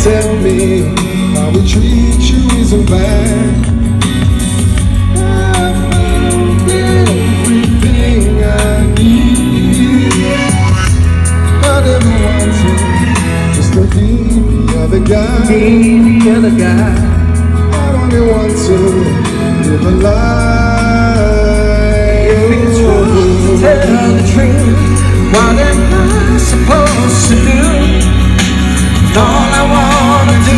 tell me how we treat you isn't bad. I found everything I need. I never wanted just to be the other guy. I only want to live a life. If it's wrong to tell the truth, what am I supposed to do? All I wanna do